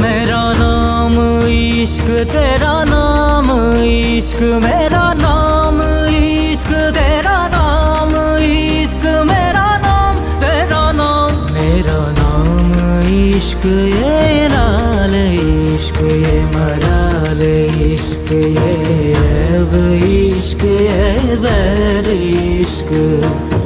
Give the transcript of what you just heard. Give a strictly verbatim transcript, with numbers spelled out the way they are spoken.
मेरा नाम इश्क, तेरा नाम इश्क, मेरा नाम इश्क, तेरा नाम इश्क, मेरा नाम तेरा नाम, मेरा नाम इश्क, ये लाल इश्क, ये मलाल इश्क, ये ऐब इश्क, ये बैर इश्क।